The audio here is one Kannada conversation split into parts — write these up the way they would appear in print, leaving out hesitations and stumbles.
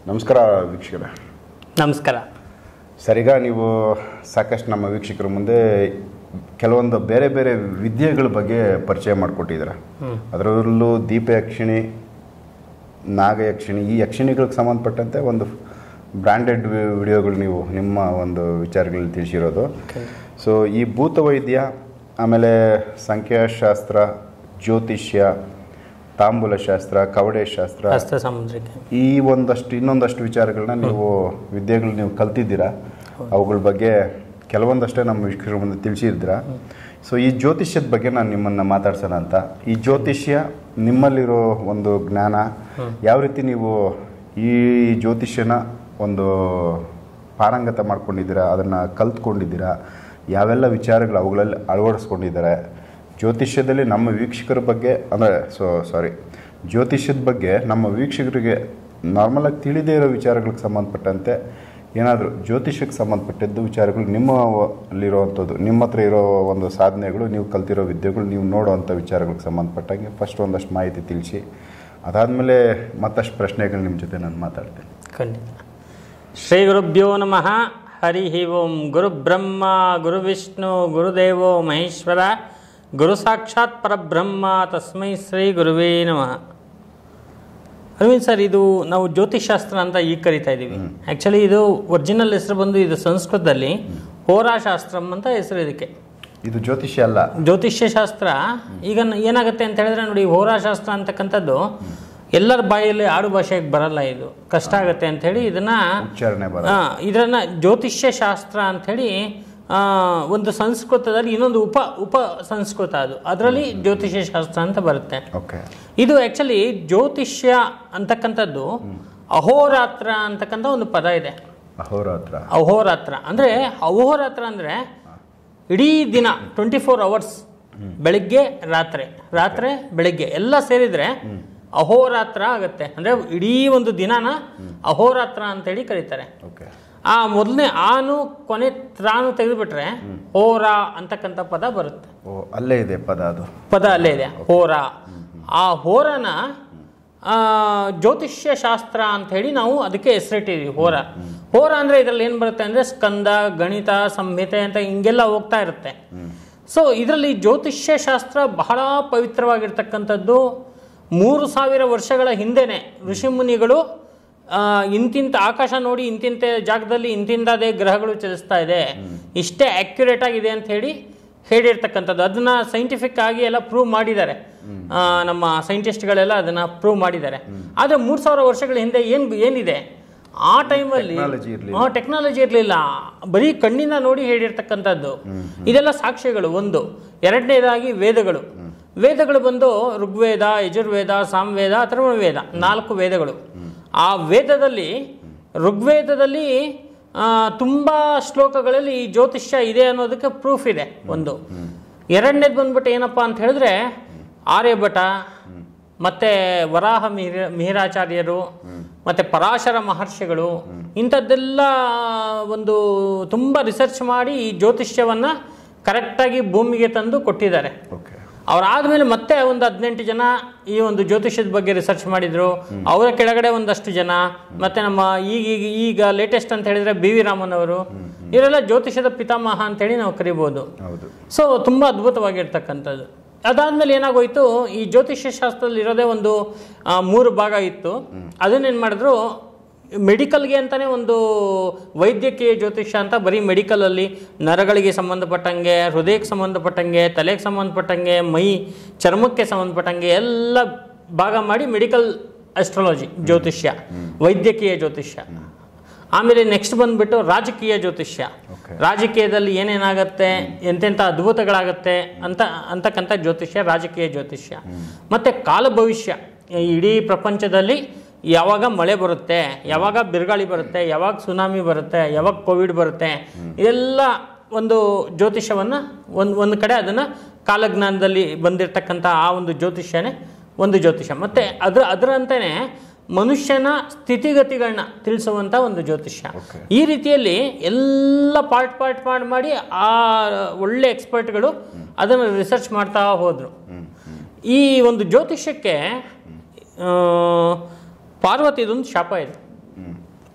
ನಮಸ್ಕಾರ ವೀಕ್ಷಕರೇ. ನಮಸ್ಕಾರ ಸರ್, ಈಗ ನೀವು ಸಾಕಷ್ಟು ನಮ್ಮ ವೀಕ್ಷಕರ ಮುಂದೆ ಕೆಲವೊಂದು ಬೇರೆ ಬೇರೆ ವಿದ್ಯೆಗಳ ಬಗ್ಗೆ ಪರಿಚಯ ಮಾಡಿಕೊಟ್ಟಿದ್ದೀರ. ಅದರಲ್ಲೂ ದೀಪಯಕ್ಷಿಣಿ, ನಾಗಯಕ್ಷಿಣಿ, ಈ ಯಕ್ಷಿಣಿಗಳಿಗೆ ಸಂಬಂಧಪಟ್ಟಂತೆ ಒಂದು ಬ್ರ್ಯಾಂಡೆಡ್ ವಿಡಿಯೋಗಳು ನೀವು ನಿಮ್ಮ ಒಂದು ವಿಚಾರಗಳಲ್ಲಿ ತಿಳಿಸಿರೋದು. ಸೊ ಈ ಭೂತವೈದ್ಯ, ಆಮೇಲೆ ಸಂಖ್ಯಾಶಾಸ್ತ್ರ, ಜ್ಯೋತಿಷ್ಯ, ತಾಂಬೂಲ ಶಾಸ್ತ್ರ, ಕವಡೆ ಶಾಸ್ತ್ರ, ಈ ಇನ್ನೊಂದಷ್ಟು ವಿಚಾರಗಳನ್ನ ನೀವು ವಿದ್ಯೆಗಳು ನೀವು ಕಲ್ತಿದ್ದೀರಾ. ಅವುಗಳ ಬಗ್ಗೆ ಕೆಲವೊಂದಷ್ಟೇ ನಮ್ಮ ವೀಕ್ಷಕರ ಮುಂದೆ ತಿಳಿಸಿದ್ದೀರಾ. ಸೊ ಈ ಜ್ಯೋತಿಷ್ಯದ ಬಗ್ಗೆ ನಾನು ನಿಮ್ಮನ್ನು ಮಾತಾಡ್ಸೋಣ ಅಂತ. ಈ ಜ್ಯೋತಿಷ್ಯ, ನಿಮ್ಮಲ್ಲಿರೋ ಒಂದು ಜ್ಞಾನ, ಯಾವ ರೀತಿ ನೀವು ಈ ಜ್ಯೋತಿಷ್ಯನ ಒಂದು ಪಾರಂಗತ ಮಾಡ್ಕೊಂಡಿದ್ದೀರಾ, ಅದನ್ನು ಕಲ್ತ್ಕೊಂಡಿದ್ದೀರಾ, ಯಾವೆಲ್ಲ ವಿಚಾರಗಳು ಅವುಗಳಲ್ಲಿ ಅಳವಡಿಸ್ಕೊಂಡಿದ್ದಾರೆ, ಜ್ಯೋತಿಷ್ಯದಲ್ಲಿ ನಮ್ಮ ವೀಕ್ಷಕರ ಬಗ್ಗೆ ಜ್ಯೋತಿಷ್ಯದ ಬಗ್ಗೆ ನಮ್ಮ ವೀಕ್ಷಕರಿಗೆ ನಾರ್ಮಲಾಗಿ ತಿಳಿದೇ ಇರೋ ವಿಚಾರಗಳಿಗೆ ಸಂಬಂಧಪಟ್ಟಂತೆ ಏನಾದರೂ ಜ್ಯೋತಿಷ್ಯಕ್ಕೆ ಸಂಬಂಧಪಟ್ಟಿದ್ದು ವಿಚಾರಗಳು ನಿಮ್ಮಲ್ಲಿರೋವಂಥದ್ದು, ನಿಮ್ಮ ಹತ್ರ ಇರೋ ಒಂದು ಸಾಧನೆಗಳು, ನೀವು ಕಲ್ತಿರೋ ವಿದ್ಯೆಗಳು, ನೀವು ನೋಡೋವಂಥ ವಿಚಾರಗಳಿಗೆ ಸಂಬಂಧಪಟ್ಟಂಗೆ ಫಸ್ಟ್ ಒಂದಷ್ಟು ಮಾಹಿತಿ ತಿಳಿಸಿ, ಅದಾದಮೇಲೆ ಮತ್ತಷ್ಟು ಪ್ರಶ್ನೆಗಳು ನಿಮ್ಮ ಜೊತೆ ನಾನು ಮಾತಾಡ್ತೇನೆ. ಖಂಡಿತ. ಶ್ರೀ ಗುರುಭ್ಯೋ ನಮಃ. ಹರಿ ಓಂ. ಗುರು ಬ್ರಹ್ಮ ಗುರು ವಿಷ್ಣು ಗುರುದೇವೋ ಮಹೇಶ್ವರ, ಗುರು ಸಾಕ್ಷಾತ್ ಪರಬ್ರಹ್ಮ, ತಸ್ಮೈ ಶ್ರೀ ಗುರುವೇ ನಮಃ. ಅರವಿಂದ್ ಸರ್, ಇದು ನಾವು ಜ್ಯೋತಿಷಾಸ್ತ್ರ ಅಂತ ಈಗ ಕರಿತಾ ಇದ್ದೀವಿ. ಆ್ಯಕ್ಚುಲಿ ಇದು ಒರಿಜಿನಲ್ ಹೆಸರು ಬಂದು ಇದು ಸಂಸ್ಕೃತದಲ್ಲಿ ಹೋರಾಶಾಸ್ತ್ರಂ ಅಂತ ಹೆಸರು. ಇದಕ್ಕೆ ಇದು ಜ್ಯೋತಿಷ್ಯ ಅಲ್ಲ, ಜ್ಯೋತಿಷ್ಯ ಶಾಸ್ತ್ರ. ಈಗ ಏನಾಗುತ್ತೆ ಅಂತ ಹೇಳಿದ್ರೆ ನೋಡಿ, ಹೋರಾಶಾಸ್ತ್ರ ಅಂತಕ್ಕಂಥದ್ದು ಎಲ್ಲರ ಬಾಯಲ್ಲಿ ಆಡು ಭಾಷೆಗೆ ಬರಲ್ಲ, ಇದು ಕಷ್ಟ ಆಗುತ್ತೆ ಅಂಥೇಳಿ ಇದನ್ನ ಜ್ಯೋತಿಷ್ಯ ಶಾಸ್ತ್ರ ಅಂಥೇಳಿ ಒಂದು ಸಂಸ್ಕೃತದಲ್ಲಿ ಇನ್ನೊಂದು ಉಪ ಸಂಸ್ಕೃತ, ಅದರಲ್ಲಿ ಜ್ಯೋತಿಷ್ಯ ಶಾಸ್ತ್ರ ಅಂತ ಬರುತ್ತೆ. ಇದು ಆ್ಯಕ್ಚುಲಿ ಜ್ಯೋತಿಷ್ಯ ಅಂತಕ್ಕಂಥದ್ದು ಅಹೋರಾತ್ರ ಅಂತಕ್ಕಂಥ ಒಂದು ಪದ ಇದೆ. ಅಹೋರಾತ್ರ ಅಂದರೆ ಇಡೀ ದಿನ 24 hours, ಬೆಳಿಗ್ಗೆ ರಾತ್ರಿ ಬೆಳಿಗ್ಗೆ ಎಲ್ಲ ಸೇರಿದ್ರೆ ಅಹೋರಾತ್ರ ಆಗುತ್ತೆ. ಅಂದರೆ ಇಡೀ ಒಂದು ದಿನಾನ ಅಹೋರಾತ್ರ ಅಂತೇಳಿ ಕರೀತಾರೆ. ಆ ಮೊದಲನೇ ಆನು ಕೊನೆ ತ್ರಾನು ತೆಗೆದುಬಿಟ್ರೆ ಹೋರ ಅಂತಕ್ಕಂಥ ಪದ ಬರುತ್ತೆ. ಅಲ್ಲೇ ಇದೆ ಪದ ಅಲ್ಲೇ ಇದೆ, ಹೋರ. ಆ ಹೋರನ ಜ್ಯೋತಿಷ್ಯ ಶಾಸ್ತ್ರ ಅಂತ ಹೇಳಿ ನಾವು ಅದಕ್ಕೆ ಹೆಸರಿಟ್ಟಿದ್ದೀವಿ. ಹೋರ ಅಂದರೆ ಇದರಲ್ಲಿ ಏನು ಬರುತ್ತೆ ಅಂದರೆ ಸ್ಕಂದ, ಗಣಿತ, ಸಂಹಿತೆ ಅಂತ ಹಿಂಗೆಲ್ಲ ಹೋಗ್ತಾ ಇರುತ್ತೆ. ಸೊ ಇದರಲ್ಲಿ ಜ್ಯೋತಿಷ್ಯ ಶಾಸ್ತ್ರ ಬಹಳ ಪವಿತ್ರವಾಗಿರ್ತಕ್ಕಂಥದ್ದು. 3000 ವರ್ಷಗಳ ಹಿಂದೆನೆ ಋಷಿಮುನಿಗಳು ಇಂತಿಂಥ ಆಕಾಶ ನೋಡಿ, ಇಂತಿಂಥ ಜಾಗದಲ್ಲಿ ಇಂತಿಂಥದೇ ಗ್ರಹಗಳು ಚಲಿಸ್ತಾ ಇದೆ, ಇಷ್ಟೇ ಆಕ್ಯುರೇಟ್ ಆಗಿದೆ ಅಂತ ಹೇಳಿರ್ತಕ್ಕಂಥದ್ದು. ಅದನ್ನ ಸೈಂಟಿಫಿಕ್ ಆಗಿ ಎಲ್ಲ ಪ್ರೂವ್ ಮಾಡಿದ್ದಾರೆ. ನಮ್ಮ ಸೈಂಟಿಸ್ಟ್ಗಳೆಲ್ಲ ಅದನ್ನ ಪ್ರೂವ್ ಮಾಡಿದ್ದಾರೆ. ಆದರೆ 3000 ವರ್ಷಗಳ ಹಿಂದೆ ಏನಿದೆ ಆ ಟೈಮಲ್ಲಿ ಟೆಕ್ನಾಲಜಿ ಇರಲಿಲ್ಲ, ಬರೀ ಕಣ್ಣಿಂದ ನೋಡಿ ಹೇಳಿರ್ತಕ್ಕಂಥದ್ದು. ಇದೆಲ್ಲ ಸಾಕ್ಷ್ಯಗಳು. ಒಂದು. ಎರಡನೇದಾಗಿ ವೇದಗಳು ಬಂದು ಋಗ್ವೇದ, ಯಜುರ್ವೇದ, ಸಾಮವೇದ, ಅಥರ್ವವೇದ, 4 ವೇದಗಳು. ಆ ಋಗ್ವೇದದಲ್ಲಿ ತುಂಬ ಶ್ಲೋಕಗಳಲ್ಲಿ ಈ ಜ್ಯೋತಿಷ್ಯ ಇದೆ ಅನ್ನೋದಕ್ಕೆ ಪ್ರೂಫ್ ಇದೆ. ಒಂದು. ಎರಡನೇದು ಬಂದ್ಬಿಟ್ಟು ಏನಪ್ಪ ಅಂತ ಹೇಳಿದ್ರೆ ಆರ್ಯಭಟ, ಮತ್ತು ವರಾಹ ಮಿಹಿರಾಚಾರ್ಯರು, ಮತ್ತು ಪರಾಶರ ಮಹರ್ಷಿಗಳು, ಇಂಥದ್ದೆಲ್ಲ ಒಂದು ತುಂಬ ರಿಸರ್ಚ್ ಮಾಡಿ ಈ ಜ್ಯೋತಿಷ್ಯವನ್ನು ಕರೆಕ್ಟಾಗಿ ಭೂಮಿಗೆ ತಂದು ಕೊಟ್ಟಿದ್ದಾರೆ. ಅವರಾದ್ಮೇಲೆ ಮತ್ತೆ ಒಂದು 18 ಜನ ಈ ಒಂದು ಜ್ಯೋತಿಷ್ಯದ ಬಗ್ಗೆ ರಿಸರ್ಚ್ ಮಾಡಿದ್ರು. ಅವರ ಕೆಳಗಡೆ ಒಂದಷ್ಟು ಜನ, ಮತ್ತೆ ನಮ್ಮ ಈಗ ಲೇಟೆಸ್ಟ್ ಅಂತ ಹೇಳಿದ್ರೆ BV ರಾಮನ್ ಅವರು, ಇವರೆಲ್ಲ ಜ್ಯೋತಿಷ್ಯದ ಪಿತಾಮಹ ಅಂತೇಳಿ ನಾವು ಕರಿಬಹುದು. ಸೊ ತುಂಬಾ ಅದ್ಭುತವಾಗಿರ್ತಕ್ಕಂಥದ್ದು. ಅದಾದ್ಮೇಲೆ ಏನಾಗೋಯ್ತು, ಈ ಜ್ಯೋತಿಷ್ಯ ಶಾಸ್ತ್ರದಲ್ಲಿ ಇರೋದೇ ಒಂದು 3 ಭಾಗ ಇತ್ತು. ಅದನ್ನೇನು ಮಾಡಿದ್ರು, ಮೆಡಿಕಲ್ಗೆ ಅಂತಾನೆ ಒಂದು ವೈದ್ಯಕೀಯ ಜ್ಯೋತಿಷ್ಯ ಅಂತ ಬರೀ ಮೆಡಿಕಲಲ್ಲಿ ನರಗಳಿಗೆ ಸಂಬಂಧಪಟ್ಟಂಗೆ, ಹೃದಯಕ್ಕೆ ಸಂಬಂಧಪಟ್ಟಂಗೆ, ತಲೆಗೆ ಸಂಬಂಧಪಟ್ಟಂಗೆ, ಚರ್ಮಕ್ಕೆ ಸಂಬಂಧಪಟ್ಟಂಗೆ ಎಲ್ಲ ಭಾಗ ಮಾಡಿ ಮೆಡಿಕಲ್ ಅಸ್ಟ್ರಾಲಜಿ ಜ್ಯೋತಿಷ್ಯ, ವೈದ್ಯಕೀಯ ಜ್ಯೋತಿಷ್ಯ. ಆಮೇಲೆ ನೆಕ್ಸ್ಟ್ ಬಂದ್ಬಿಟ್ಟು ರಾಜಕೀಯ ಜ್ಯೋತಿಷ್ಯ. ರಾಜಕೀಯದಲ್ಲಿ ಏನೇನಾಗತ್ತೆ, ಎಂತೆಂಥ ಅದ್ಭುತಗಳಾಗತ್ತೆ ಅಂತಕ್ಕಂಥ ಜ್ಯೋತಿಷ್ಯ ರಾಜಕೀಯ ಜ್ಯೋತಿಷ್ಯ. ಮತ್ತು ಕಾಲ ಭವಿಷ್ಯ, ಇಡೀ ಪ್ರಪಂಚದಲ್ಲಿ ಯಾವಾಗ ಮಳೆ ಬರುತ್ತೆ, ಯಾವಾಗ ಬಿರುಗಾಳಿ ಬರುತ್ತೆ, ಯಾವಾಗ ಸುನಾಮಿ ಬರುತ್ತೆ, ಯಾವಾಗ ಕೋವಿಡ್ ಬರುತ್ತೆ, ಇದೆಲ್ಲ ಒಂದು ಜ್ಯೋತಿಷ್ಯವನ್ನು ಒಂದು ಕಡೆ ಅದನ್ನು ಕಾಲಜ್ಞಾನದಲ್ಲಿ ಬಂದಿರತಕ್ಕಂಥ ಆ ಒಂದು ಜ್ಯೋತಿಷ್ಯನೇ ಒಂದು ಜ್ಯೋತಿಷ್ಯ. ಮತ್ತು ಅದರಂತೆಯೇ ಮನುಷ್ಯನ ಸ್ಥಿತಿಗತಿಗಳನ್ನ ತಿಳಿಸುವಂಥ ಒಂದು ಜ್ಯೋತಿಷ್ಯ. ಈ ರೀತಿಯಲ್ಲಿ ಎಲ್ಲ ಪಾರ್ಟ್ ಮಾಡಿ ಆ ಒಳ್ಳೆ ಎಕ್ಸ್ಪರ್ಟ್ಗಳು ಅದನ್ನು ರಿಸರ್ಚ್ ಮಾಡ್ತಾ ಹೋದರು. ಈ ಒಂದು ಜ್ಯೋತಿಷ್ಯಕ್ಕೆ ಪಾರ್ವತಿದೊಂದು ಶಾಪ ಇದೆ.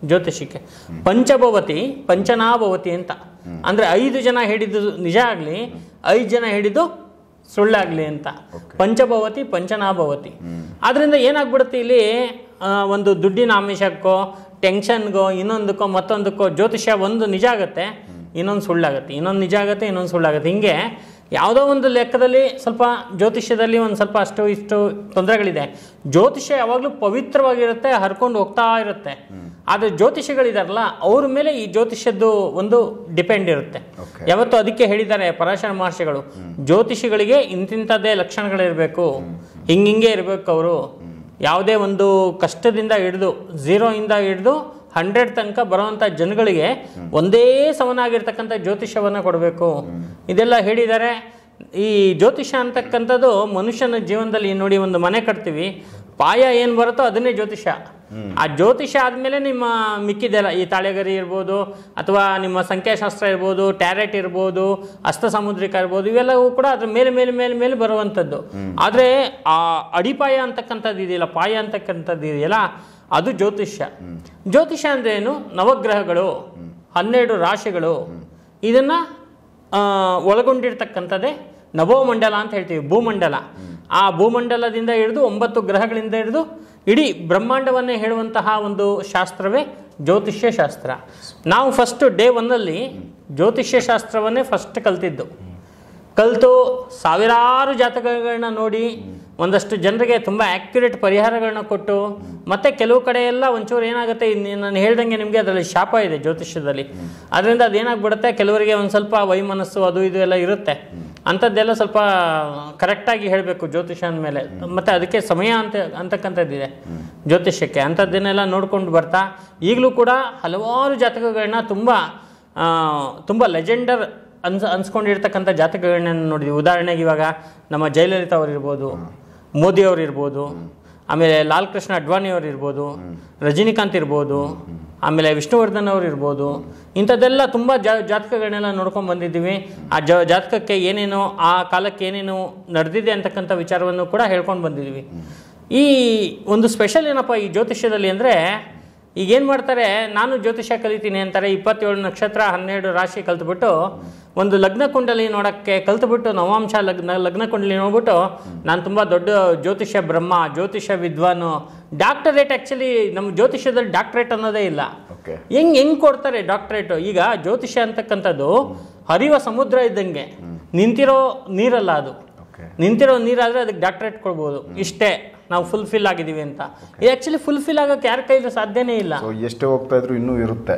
ಜ್ಯೋತಿಷಕ್ಕೆ. ಪಂಚಭವತಿ ಪಂಚನಾಭವತಿ ಅಂತ ಅಂದರೆ 5 ಜನ ಹೇಳಿದ್ದು ನಿಜ ಆಗಲಿ, 5 ಜನ ಹೇಳಿದ್ದು ಸುಳ್ಳಾಗಲಿ ಅಂತ. ಪಂಚಭವತಿ ಪಂಚನಾಭವತಿ. ಆದ್ದರಿಂದ ಏನಾಗ್ಬಿಡುತ್ತೆ ಇಲ್ಲಿ, ಒಂದು ದುಡ್ಡಿನ ಆಮಿಷಕ್ಕೋ ಟೆನ್ಷನ್ಗೋ ಇನ್ನೊಂದಕ್ಕೋ ಮತ್ತೊಂದಕ್ಕೋ ಜ್ಯೋತಿಷ್ಯ ಒಂದು ನಿಜ ಆಗುತ್ತೆ, ಇನ್ನೊಂದು ಸುಳ್ಳಾಗುತ್ತೆ, ಇನ್ನೊಂದು ನಿಜ ಆಗುತ್ತೆ, ಇನ್ನೊಂದು ಸುಳ್ಳಾಗುತ್ತೆ. ಹಿಂಗೆ ಯಾವುದೋ ಒಂದು ಲೆಕ್ಕದಲ್ಲಿ ಸ್ವಲ್ಪ ಜ್ಯೋತಿಷ್ಯದಲ್ಲಿ ಒಂದು ಸ್ವಲ್ಪ ಅಷ್ಟು ಇಷ್ಟು ತೊಂದರೆಗಳಿದೆ. ಜ್ಯೋತಿಷ್ಯ ಯಾವಾಗಲೂ ಪವಿತ್ರವಾಗಿರುತ್ತೆ, ಹರ್ಕೊಂಡು ಹೋಗ್ತಾ ಇರುತ್ತೆ. ಆದರೆ ಜ್ಯೋತಿಷಿಗಳಿದಾರಲ್ಲ ಅವ್ರ ಮೇಲೆ ಈ ಜ್ಯೋತಿಷ್ಯದ್ದು ಒಂದು ಡಿಪೆಂಡ್ ಇರುತ್ತೆ. ಯಾವತ್ತು ಅದಕ್ಕೆ ಹೇಳಿದ್ದಾರೆ ಪರಾಶರ ಮಹರ್ಷಿಗಳು, ಜ್ಯೋತಿಷಿಗಳಿಗೆ ಇಂತಿಂಥದ್ದೇ ಲಕ್ಷಣಗಳಿರಬೇಕು, ಹಿಂಗೆ ಇರಬೇಕು. ಅವರು ಯಾವುದೇ ಒಂದು ಕಷ್ಟದಿಂದ ಹಿಡಿದು 0ಇಂದ ಹಿಡಿದು 100 ತನಕ ಬರುವಂಥ ಜನಗಳಿಗೆ ಒಂದೇ ಸಮನಾಗಿರ್ತಕ್ಕಂಥ ಜ್ಯೋತಿಷ್ಯವನ್ನು ಕೊಡಬೇಕು. ಇದೆಲ್ಲ ಹೇಳಿದ್ದಾರೆ. ಈ ಜ್ಯೋತಿಷ್ಯ ಅಂತಕ್ಕಂಥದ್ದು ಮನುಷ್ಯನ ಜೀವನದಲ್ಲಿ ನೋಡಿ, ಒಂದು ಮನೆ ಕಟ್ತೀವಿ, ಪಾಯ ಏನು ಬರುತ್ತೋ ಅದನ್ನೇ ಜ್ಯೋತಿಷ್ಯ. ಆ ಜ್ಯೋತಿಷ್ಯ ಆದಮೇಲೆ ನಿಮ್ಮ ಮಿಕ್ಕಿದೆಲ್ಲ, ಈ ತಾಳೆಗರಿ ಇರ್ಬೋದು ಅಥವಾ ನಿಮ್ಮ ಸಂಖ್ಯಾಶಾಸ್ತ್ರ ಇರ್ಬೋದು, ಟ್ಯಾರೆಟ್ ಇರ್ಬೋದು, ಹಸ್ತ ಸಾಮುದ್ರಿಕ ಇರ್ಬೋದು, ಇವೆಲ್ಲವೂ ಕೂಡ ಅದ್ರ ಮೇಲೆ ಮೇಲೆ ಮೇಲೆ ಮೇಲೆ ಬರುವಂಥದ್ದು. ಆದರೆ ಆ ಅಡಿಪಾಯ ಅಂತಕ್ಕಂಥದ್ದು ಇದೆಯಲ್ಲ, ಪಾಯ ಅಂತಕ್ಕಂಥದ್ದು ಇದೆಯಲ್ಲ, ಅದು ಜ್ಯೋತಿಷ್ಯ. ಜ್ಯೋತಿಷ್ಯ ಅಂದರೆ ಏನು? ನವಗ್ರಹಗಳು, 12 ರಾಶಿಗಳು, ಇದನ್ನು ಒಳಗೊಂಡಿರ್ತಕ್ಕಂಥದ್ದೇ ನಭೋಮಂಡಲ ಅಂತ ಹೇಳ್ತೀವಿ, ಭೂಮಂಡಲ. ಆ ಭೂಮಂಡಲದಿಂದ ಹಿಡಿದು 9 ಗ್ರಹಗಳಿಂದ ಹಿಡಿದು ಇಡೀ ಬ್ರಹ್ಮಾಂಡವನ್ನೇ ಹೇಳುವಂತಹ ಒಂದು ಶಾಸ್ತ್ರವೇ ಜ್ಯೋತಿಷ್ಯ ಶಾಸ್ತ್ರ. ನಾವು ಫಸ್ಟ್ ಡೇ 1ನಲ್ಲಿ ಜ್ಯೋತಿಷ್ಯ ಶಾಸ್ತ್ರವನ್ನೇ ಫಸ್ಟ್ ಕಲಿತು ಸಾವಿರಾರು ಜಾತಕಗಳನ್ನ ನೋಡಿ ಒಂದಷ್ಟು ಜನರಿಗೆ ತುಂಬ ಆ್ಯಕ್ಯುರೇಟ್ ಪರಿಹಾರಗಳನ್ನ ಕೊಟ್ಟು, ಮತ್ತು ಕೆಲವು ಕಡೆ ಎಲ್ಲ ಒಂಚೂರು ಏನಾಗುತ್ತೆ, ನಾನು ಹೇಳ್ದಂಗೆ ನಿಮಗೆ ಅದರಲ್ಲಿ ಶಾಪ ಇದೆ ಜ್ಯೋತಿಷ್ಯದಲ್ಲಿ. ಅದರಿಂದ ಅದೇನಾಗ್ಬಿಡುತ್ತೆ, ಕೆಲವರಿಗೆ ಒಂದು ಸ್ವಲ್ಪ ವೈಮನಸ್ಸು ಅದು ಇದು ಎಲ್ಲ ಇರುತ್ತೆ. ಅಂಥದ್ದೆಲ್ಲ ಸ್ವಲ್ಪ ಕರೆಕ್ಟಾಗಿ ಹೇಳಬೇಕು ಜ್ಯೋತಿಷ್ಯ ಅಂದಮೇಲೆ. ಮತ್ತು ಅದಕ್ಕೆ ಸಮಯ ಅಂತಕ್ಕಂಥದ್ದಿದೆ ಜ್ಯೋತಿಷ್ಯಕ್ಕೆ. ಅಂಥದ್ದನ್ನೆಲ್ಲ ನೋಡ್ಕೊಂಡು ಬರ್ತಾ ಈಗಲೂ ಕೂಡ ಹಲವಾರು ಜಾತಕಗಳನ್ನ ತುಂಬ ಲೆಜೆಂಡರ್ ಅನ್ಸ್ಕೊಂಡಿರ್ತಕ್ಕಂಥ ಜಾತಕಗಳನ್ನ ನೋಡಿದ್ವಿ. ಉದಾಹರಣೆಗೆ ಇವಾಗ ನಮ್ಮ ಜಯಲಲಿತಾ ಅವ್ರು ಇರ್ಬೋದು, ಮೋದಿ ಅವರು ಇರ್ಬೋದು, ಆಮೇಲೆ ಲಾಲ್ ಕೃಷ್ಣ ಅಡ್ವಾಣಿ ಅವರು ಇರ್ಬೋದು, ರಜನಿಕಾಂತ್ ಇರ್ಬೋದು, ಆಮೇಲೆ ವಿಷ್ಣುವರ್ಧನ್ ಅವರು ಇರ್ಬೋದು. ಇಂಥದ್ದೆಲ್ಲ ತುಂಬ ಜಾತಕಗಳನ್ನೆಲ್ಲ ನೋಡ್ಕೊಂಡು ಬಂದಿದ್ದೀವಿ. ಆ ಜಾತಕಕ್ಕೆ ಏನೇನೋ, ಆ ಕಾಲಕ್ಕೆ ಏನೇನು ನಡೆದಿದೆ ಅಂತಕ್ಕಂಥ ವಿಚಾರವನ್ನು ಕೂಡ ಹೇಳ್ಕೊಂಡು ಬಂದಿದ್ದೀವಿ. ಈ ಒಂದು ಸ್ಪೆಷಲ್ ಏನಪ್ಪ ಈ ಜ್ಯೋತಿಷ್ಯದಲ್ಲಿ ಅಂದರೆ, ಈಗೇನು ಮಾಡ್ತಾರೆ, ನಾನು ಜ್ಯೋತಿಷ್ಯ ಕಲಿತೀನಿ ಅಂತಾರೆ, 27 ನಕ್ಷತ್ರ 12 ರಾಶಿ ಕಲ್ತ್ಬಿಟ್ಟು ಒಂದು ಲಗ್ನ ಕುಂಡಲಿ ನೋಡೋಕ್ಕೆ ಕಲ್ತ್ಬಿಟ್ಟು ನವಾಂಶ ಲಗ್ನ ಕುಂಡಲಿ ನೋಡ್ಬಿಟ್ಟು ನಾನು ತುಂಬ ದೊಡ್ಡ ಜ್ಯೋತಿಷ್ಯ ಬ್ರಹ್ಮ, ಜ್ಯೋತಿಷ್ಯ ವಿದ್ವಾನು, ಡಾಕ್ಟರೇಟ್. ಆ್ಯಕ್ಚುಲಿ ನಮ್ಮ ಜ್ಯೋತಿಷ್ಯದಲ್ಲಿ ಡಾಕ್ಟರೇಟ್ ಅನ್ನೋದೇ ಇಲ್ಲ. ಹೆಂಗೆ ಕೊಡ್ತಾರೆ ಡಾಕ್ಟರೇಟು? ಈಗ ಜ್ಯೋತಿಷ್ಯ ಅಂತಕ್ಕಂಥದ್ದು ಹರಿಯುವ ಸಮುದ್ರ ಇದ್ದಂಗೆ, ನಿಂತಿರೋ ನೀರಲ್ಲ ಅದು. ನಿಂತಿರೋ ನೀರಾದರೆ ಅದಕ್ಕೆ ಡಾಕ್ಟರೇಟ್ ಕೊಡ್ಬೋದು, ಇಷ್ಟೇ ನಾವು ಫುಲ್ಫಿಲ್ ಆಗಿದ್ದೀವಿ ಅಂತ. ಇದು ಆ್ಯಕ್ಚುಲಿ ಫುಲ್ಫಿಲ್ ಆಗೋಕ್ಕೆ ಯಾರ ಕೈಲೂ ಸಾಧ್ಯನೇ ಇಲ್ಲ. ಎಷ್ಟೇ ಹೋಗ್ತಾ ಇದ್ರು ಇನ್ನೂ ಇರುತ್ತೆ,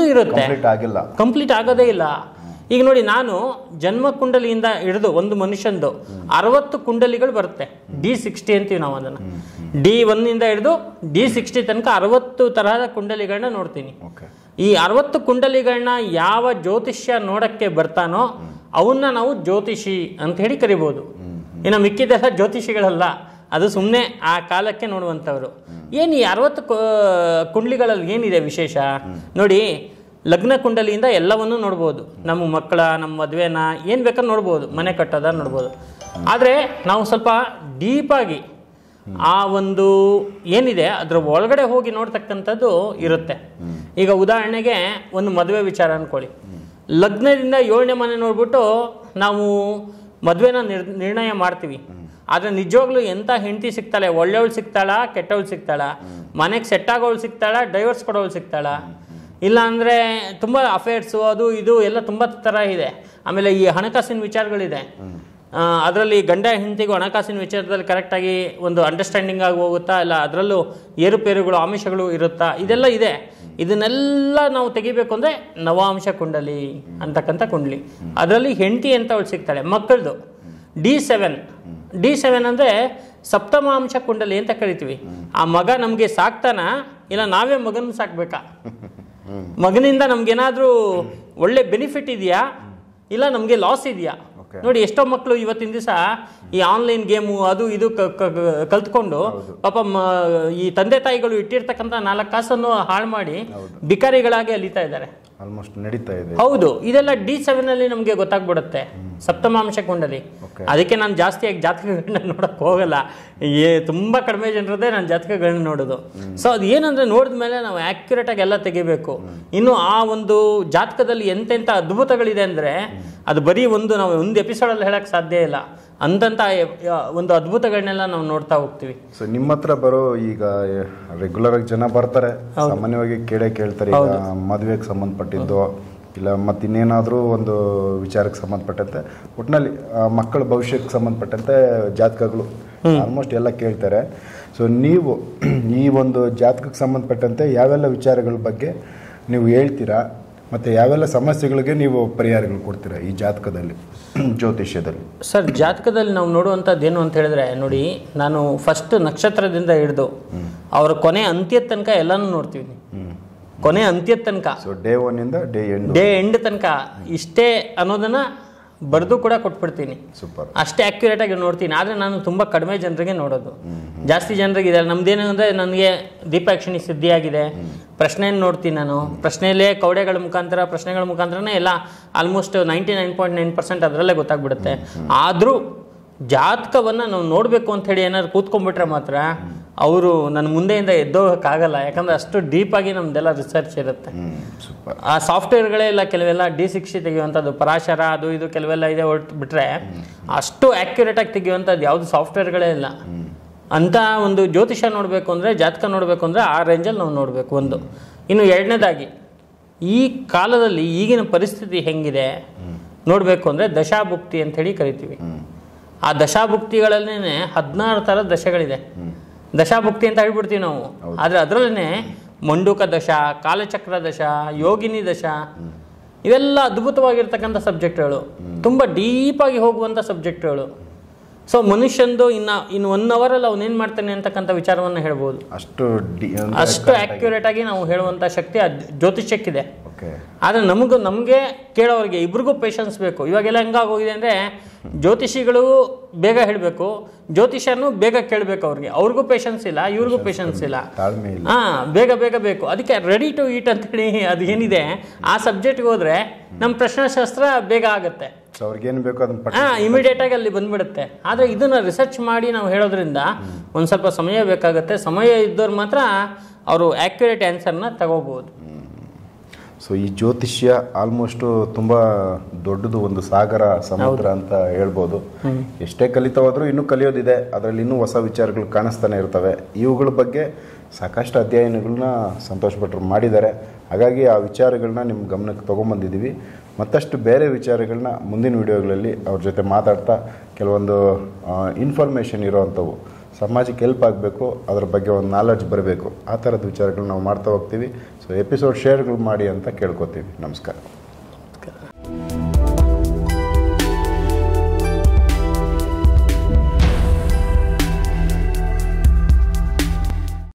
ಕಂಪ್ಲೀಟ್ ಆಗೋದೇ ಇಲ್ಲ. ಈಗ ನೋಡಿ, ನಾನು ಜನ್ಮ ಕುಂಡಲಿಯಿಂದ ಹಿಡಿದು ಒಂದು ಮನುಷ್ಯಂದು 60 ಕುಂಡಲಿಗಳು ಬರುತ್ತೆ. D60 ಅಂತೀವಿ ನಾವು ಅದನ್ನು. D1 ಹಿಡಿದು D60 ತನಕ 60 ತರಹದ ಕುಂಡಲಿಗಳನ್ನ ನೋಡ್ತೀನಿ. ಈ 60 ಕುಂಡಲಿಗಳನ್ನ ಯಾವ ಜ್ಯೋತಿಷ್ಯ ನೋಡಕ್ಕೆ ಬರ್ತಾನೋ ಅವನ್ನ ನಾವು ಜ್ಯೋತಿಷಿ ಅಂತ ಹೇಳಿ ಕರಿಬೋದು. ಇನ್ನು ಮಿಕ್ಕಿದೆಲ್ಲ ಜ್ಯೋತಿಷಿಗಳಲ್ಲ, ಅದು ಸುಮ್ಮನೆ ಆ ಕಾಲಕ್ಕೆ ನೋಡುವಂಥವ್ರು. ಏನು ಈ 60 ಕುಂಡಲಿಗಳಲ್ಲಿ ಏನಿದೆ ವಿಶೇಷ ನೋಡಿ? ಲಗ್ನ ಕುಂಡಲಿಯಿಂದ ಎಲ್ಲವನ್ನೂ ನೋಡ್ಬೋದು. ನಮ್ಮ ಮಕ್ಕಳ, ನಮ್ಮ ಮದುವೆನ, ಏನು ಬೇಕಾದ್ರೂ ನೋಡ್ಬೋದು, ಮನೆ ಕಟ್ಟೋದ ನೋಡ್ಬೋದು. ಆದರೆ ನಾವು ಸ್ವಲ್ಪ ಡೀಪಾಗಿ ಆ ಒಂದು ಏನಿದೆ ಅದರ ಒಳಗಡೆ ಹೋಗಿ ನೋಡ್ತಕ್ಕಂಥದ್ದು ಇರುತ್ತೆ. ಈಗ ಉದಾಹರಣೆಗೆ ಒಂದು ಮದುವೆ ವಿಚಾರ ಅಂದ್ಕೊಳ್ಳಿ. ಲಗ್ನದಿಂದ 7ನೇ ಮನೆ ನೋಡ್ಬಿಟ್ಟು ನಾವು ಮದುವೆನ ನಿರ್ಣಯ ಮಾಡ್ತೀವಿ. ಆದರೆ ನಿಜವಾಗ್ಲೂ ಎಂಥ ಹೆಂಡತಿ ಸಿಗ್ತಾಳೆ, ಒಳ್ಳೆಯವಳು ಸಿಗ್ತಾಳ, ಕೆಟ್ಟವಳು ಸಿಗ್ತಾಳ, ಮನೆಗೆ ಸೆಟ್ ಆಗೋಳು ಸಿಗ್ತಾಳ, ಡೈವರ್ಸ್ ಕೊಡೋಳು ಸಿಗ್ತಾಳ, ಇಲ್ಲ ಅಂದರೆ ತುಂಬ ಅಫೇರ್ಸು ಅದು ಇದು ಎಲ್ಲ ತುಂಬ ಥರ ಇದೆ. ಆಮೇಲೆ ಈ ಹಣಕಾಸಿನ ವಿಚಾರಗಳಿದೆ. ಅದರಲ್ಲಿ ಗಂಡ ಹೆಂಡತಿಗೂ ಹಣಕಾಸಿನ ವಿಚಾರದಲ್ಲಿ ಕರೆಕ್ಟಾಗಿ ಒಂದು ಅಂಡರ್ಸ್ಟ್ಯಾಂಡಿಂಗ್ ಆಗಿ ಹೋಗುತ್ತಾ, ಇಲ್ಲ ಅದರಲ್ಲೂ ಏರುಪೇರುಗಳು ಆಮಿಷಗಳು ಇರುತ್ತಾ, ಇದೆಲ್ಲ ಇದೆ. ಇದನ್ನೆಲ್ಲ ನಾವು ತೆಗಿಬೇಕು ಅಂದರೆ ನವಾಂಶ ಕುಂಡಲಿ ಅಂತಕ್ಕಂಥ ಕುಂಡಲಿ. ಅದರಲ್ಲಿ ಹೆಂಡತಿ ಅಂತ ಅವಳು ಸಿಗ್ತಾಳೆ. ಮಕ್ಕಳದು D7 ಅಂದರೆ ಸಪ್ತಮಾಂಶ ಕುಂಡಲಿ ಅಂತ ಕರಿತೀವಿ. ಆ ಮಗ ನಮಗೆ ಸಾಕ್ತಾನ, ಇಲ್ಲ ನಾವೇ ಮಗನ ಸಾಕ್ಬೇಕಾ? ಮಗನಿಂದ ನಮ್ಗೇನಾದರೂ ಒಳ್ಳೆ ಬೆನಿಫಿಟ್ ಇದೆಯಾ, ಇಲ್ಲ ನಮಗೆ ಲಾಸ್ ಇದೆಯಾ? ನೋಡಿ, ಎಷ್ಟೋ ಮಕ್ಕಳು ಇವತ್ತಿನ ದಿವಸ ಈ ಆನ್ಲೈನ್ ಗೇಮು ಅದು ಇದು ಕಲ್ತ್ಕೊಂಡು ಪಾಪ ಈ ತಂದೆ ತಾಯಿಗಳು ಇಟ್ಟಿರ್ತಕ್ಕಂಥ 4 ಕಾಸನ್ನು ಹಾಳು ಮಾಡಿ ಬಿಕಾರಿಗಳಾಗಿ ಅಲಿತಾ ಇದ್ದಾರೆ. ಆಲ್ಮೋಸ್ಟ್ ನಡೀತಾ ಇದೆ. ಹೌದು, ಇದೆಲ್ಲ D7 ಅಲ್ಲಿ ನಮಗೆ ಗೊತ್ತಾಗ್ಬಿಡುತ್ತೆ, ಸಪ್ತಮಾಂಶ ಕುಂಡಲಿ. ಅದಕ್ಕೆ ನಾನು ಜಾಸ್ತಿಯಾಗಿ ಜಾತಕಗಳನ್ನ ನೋಡಕ್ ಹೋಗಲ್ಲ, ತುಂಬಾ ಕಡಿಮೆ ಜನರದೇ ನಾನು ಜಾತಕಗಳನ್ನ ನೋಡೋದು. ಸೊ ಅದು ಏನಂದ್ರೆ ನೋಡಿದ ಮೇಲೆ ನಾವು ಆಕ್ಯುರೇಟ್ ಆಗಿ ಎಲ್ಲ ತೆಗಿಬೇಕು. ಇನ್ನು ಆ ಒಂದು ಜಾತಕದಲ್ಲಿ ಎಂತೆಂಥ ಅದ್ಭುತಗಳಿದೆ ಅಂದ್ರೆ ಅದು ಬರೀ ನಾವು ಒಂದು ಎಪಿಸೋಡಲ್ಲಿ ಹೇಳಕ್ ಸಾಧ್ಯ ಇಲ್ಲ. ಅಂತಂತ ಒಂದು ಅದ್ಭುತಗಳನ್ನೆಲ್ಲ ನಾವು ನೋಡ್ತಾ ಹೋಗ್ತೀವಿ. ಸೊ ನಿಮ್ಮ ಹತ್ರ ಬರೋ ಈಗ ರೆಗ್ಯುಲರ್ ಆಗಿ ಜನ ಬರ್ತಾರೆ, ಸಾಮಾನ್ಯವಾಗಿ ಕೇಳ್ತಾರೆ, ಈಗ ಮದುವೆಗೆ ಸಂಬಂಧಪಟ್ಟಿದ್ದು ಇಲ್ಲ ಮತ್ತೆ ಇನ್ನೇನಾದರೂ ಒಂದು ವಿಚಾರಕ್ಕೆ ಸಂಬಂಧಪಟ್ಟಂತೆ, ಒಟ್ಟಿನಲ್ಲಿ ಮಕ್ಕಳ ಭವಿಷ್ಯಕ್ಕೆ ಸಂಬಂಧಪಟ್ಟಂತೆ ಜಾತಕಗಳು ಆಲ್ಮೋಸ್ಟ್ ಎಲ್ಲ ಕೇಳ್ತಾರೆ. ಸೊ ನೀವು ಈ ಒಂದು ಜಾತಕಕ್ಕೆ ಸಂಬಂಧಪಟ್ಟಂತೆ ಯಾವೆಲ್ಲ ವಿಚಾರಗಳ ಬಗ್ಗೆ ನೀವು ಹೇಳ್ತೀರಾ, ಮತ್ತು ಯಾವೆಲ್ಲ ಸಮಸ್ಯೆಗಳಿಗೆ ನೀವು ಪರಿಹಾರಗಳು ಕೊಡ್ತೀರಾ ಈ ಜಾತಕದಲ್ಲಿ, ಜ್ಯೋತಿಷ್ಯದಲ್ಲಿ? ಸರ್, ಜಾತಕದಲ್ಲಿ ನಾವು ನೋಡುವಂಥದ್ದು ಏನು ಅಂತ ಹೇಳಿದ್ರೆ, ನೋಡಿ, ನಾನು ಫಸ್ಟ್ ನಕ್ಷತ್ರದಿಂದ ಹಿಡಿದು ಅವರ ಕೊನೆ ಅಂತ್ಯದ ತನಕ ಎಲ್ಲನೂ ನೋಡ್ತೀವಿ. ಕೊನೆ ಅಂತ್ಯದ ತನಕ, ಡೇ 1 ಇಂದ ಡೇ ಎಂಡ್ ತನಕ ಇಷ್ಟೇ ಅನ್ನೋದನ್ನ ಬರೆದು ಕೂಡ ಕೊಟ್ಬಿಡ್ತೀನಿ. ಸೂಪರ್. ಅಷ್ಟೇ ಅಕ್ಯುರೇಟ್ ಆಗಿ ನೋಡ್ತೀನಿ. ಆದರೆ ನಾನು ತುಂಬ ಕಡಿಮೆ ಜನರಿಗೆ ನೋಡೋದು, ಜಾಸ್ತಿ ಜನರಿಗೆ ಇದೆ. ನಮ್ದೇನು ಅಂದರೆ, ನನಗೆ ದೀಪಾಕ್ಷಿಣಿ ಸಿದ್ಧಿಯಾಗಿದೆ, ಪ್ರಶ್ನೆಯನ್ನು ನೋಡ್ತೀನಿ ನಾನು. ಪ್ರಶ್ನೆಯಲ್ಲೇ ಕೌಡೆಗಳ ಮುಖಾಂತರ, ಪ್ರಶ್ನೆಗಳ ಮುಖಾಂತರನೇ ಎಲ್ಲ ಆಲ್ಮೋಸ್ಟ್ 99.9% ಅದರಲ್ಲೇ ಗೊತ್ತಾಗ್ಬಿಡುತ್ತೆ. ಆದರೂ ಜಾತಕವನ್ನು ನಾವು ನೋಡಬೇಕು ಅಂಥೇಳಿ ಏನಾದ್ರು ಕೂತ್ಕೊಂಡ್ಬಿಟ್ರೆ ಮಾತ್ರ ಅವರು ನನ್ನ ಮುಂದೆಯಿಂದ ಎದ್ದೋಗಕ್ಕಾಗಲ್ಲ. ಯಾಕಂದರೆ ಅಷ್ಟು ಡೀಪಾಗಿ ನಮ್ದೆಲ್ಲ ರಿಸರ್ಚ್ ಇರುತ್ತೆ. ಆ ಸಾಫ್ಟ್ವೇರ್ಗಳೇ ಇಲ್ಲ, ಕೆಲವೆಲ್ಲ D60 ತೆಗೆಯುವಂಥದ್ದು, ಪರಾಶರ ಅದು ಇದು ಕೆಲವೆಲ್ಲ ಇದೆ. ಹೊರತು ಬಿಟ್ಟರೆ ಅಷ್ಟು ಆ್ಯಕ್ಯುರೇಟಾಗಿ ತೆಗೆಯುವಂಥದ್ದು ಯಾವುದು ಸಾಫ್ಟ್ವೇರ್ಗಳೇ ಇಲ್ಲ. ಅಂಥ ಒಂದು ಜ್ಯೋತಿಷ ನೋಡಬೇಕು ಅಂದರೆ, ಜಾತಕ ನೋಡಬೇಕು ಅಂದರೆ ಆ ರೇಂಜಲ್ಲಿ ನಾವು ನೋಡಬೇಕು ಒಂದು. ಇನ್ನು ಎರಡನೇದಾಗಿ, ಈ ಕಾಲದಲ್ಲಿ ಈಗಿನ ಪರಿಸ್ಥಿತಿ ಹೆಂಗಿದೆ ನೋಡಬೇಕು ಅಂದರೆ ದಶಾಭುಕ್ತಿ ಅಂಥೇಳಿ ಕರಿತೀವಿ. ಆ ದಶಾಭುಕ್ತಿಗಳಲ್ಲೇ 16 ಥರದ ದಶೆಗಳಿದೆ. ದಶಾಭುಕ್ತಿ ಅಂತ ಹೇಳ್ಬಿಡ್ತೀವಿ ನಾವು. ಆದರೆ ಅದರಲ್ಲೇ ಮಂಡುಕ ದಶ, ಕಾಲಚಕ್ರ ದಶ, ಯೋಗಿನಿ ದಶ, ಇವೆಲ್ಲ ಅದ್ಭುತವಾಗಿರ್ತಕ್ಕಂಥ ಸಬ್ಜೆಕ್ಟ್ಗಳು, ತುಂಬ ಡೀಪಾಗಿ ಹೋಗುವಂಥ ಸಬ್ಜೆಕ್ಟ್ಗಳು. ಸೊ ಮನುಷ್ಯಂದು ಇನ್ನು 1 ಅವರಲ್ಲಿ ಅವನೇನು ಮಾಡ್ತಾನೆ ಅಂತಕ್ಕಂಥ ವಿಚಾರವನ್ನು ಹೇಳ್ಬೋದು. ಅಷ್ಟು ಆಕ್ಯುರೇಟ್ ಆಗಿ ನಾವು ಹೇಳುವಂಥ ಶಕ್ತಿ ಜ್ಯೋತಿಷ್ಯಕ್ಕಿದೆ. ಆದರೆ ನಮಗೆ ಕೇಳೋರಿಗೆ ಇಬ್ರಿಗೂ ಪೇಷನ್ಸ್ ಬೇಕು. ಇವಾಗೆಲ್ಲ ಹೆಂಗಾಗೋಗಿದೆ ಅಂದರೆ, ಜ್ಯೋತಿಷಿಗಳು ಬೇಗ ಹೇಳಬೇಕು, ಜ್ಯೋತಿಷನು ಬೇಗ ಕೇಳಬೇಕು. ಅವ್ರಿಗೂ ಪೇಷನ್ಸ್ ಇಲ್ಲ, ಇವ್ರಿಗೂ ಪೇಷನ್ಸ್ ಇಲ್ಲ. ಬೇಗ ಬೇಗ ಬೇಕು. ಅದಕ್ಕೆ ರೆಡಿ ಟು ಈಟ್ ಅಂತೇಳಿ ಅದು ಏನಿದೆ, ಆ ಸಬ್ಜೆಕ್ಟ್ಗೆ ಹೋದರೆ ನಮ್ಮ ಪ್ರಶ್ನಾಶಾಸ್ತ್ರ ಬೇಗ ಆಗುತ್ತೆ, ಇಮಿಡಿಯೇಟ್ ಆಗಿ ಅಲ್ಲಿ ಬಂದ್ಬಿಡುತ್ತೆ. ಆದರೆ ಇದನ್ನ ರಿಸರ್ಚ್ ಮಾಡಿ ನಾವು ಹೇಳೋದ್ರಿಂದ ಒಂದು ಸ್ವಲ್ಪ ಸಮಯ ಬೇಕಾಗುತ್ತೆ. ಸಮಯ ಇದ್ದವ್ರು ಮಾತ್ರ ಅವರು ಆಕ್ಯುರೇಟ್ ಆನ್ಸರ್ನ ತಗೋಬಹುದು. ಸೊ ಈ ಜ್ಯೋತಿಷ್ಯ ಆಲ್ಮೋಸ್ಟ್ ತುಂಬ ದೊಡ್ಡದು, ಒಂದು ಸಾಗರ, ಸಮುದ್ರ ಅಂತ ಹೇಳ್ಬೋದು. ಎಷ್ಟೇ ಕಲಿತಾ ಹೋದ್ರೂ ಇನ್ನೂ ಕಲಿಯೋದಿದೆ, ಅದರಲ್ಲಿ ಇನ್ನೂ ಹೊಸ ವಿಚಾರಗಳು ಕಾಣಿಸ್ತಾನೆ ಇರ್ತವೆ. ಇವುಗಳ ಬಗ್ಗೆ ಸಾಕಷ್ಟು ಅಧ್ಯಯನಗಳನ್ನ ಸಂತೋಷ್ ಭಟ್ರು ಮಾಡಿದ್ದಾರೆ. ಹಾಗಾಗಿ ಆ ವಿಚಾರಗಳನ್ನ ನಿಮ್ಮ ಗಮನಕ್ಕೆ ತೊಗೊಂಬಂದಿದ್ದೀವಿ. ಮತ್ತಷ್ಟು ಬೇರೆ ವಿಚಾರಗಳನ್ನ ಮುಂದಿನ ವಿಡಿಯೋಗಳಲ್ಲಿ ಅವ್ರ ಜೊತೆ ಮಾತಾಡ್ತಾ, ಕೆಲವೊಂದು ಇನ್ಫಾರ್ಮೇಷನ್ ಇರೋವಂಥವು, ಸಮಾಜಕ್ಕೆ ಹೆಲ್ಪ್ ಆಗಬೇಕು, ಅದರ ಬಗ್ಗೆ ಒಂದು ನಾಲೆಡ್ಜ್ ಬರಬೇಕು, ಆ ಥರದ ವಿಚಾರಗಳು ನಾವು ಮಾಡ್ತಾ ಹೋಗ್ತೀವಿ. ಸೊ ಎಪಿಸೋಡ್ ಶೇರ್ಗಳು ಮಾಡಿ ಅಂತ ಕೇಳ್ಕೊತೀವಿ. ನಮಸ್ಕಾರ.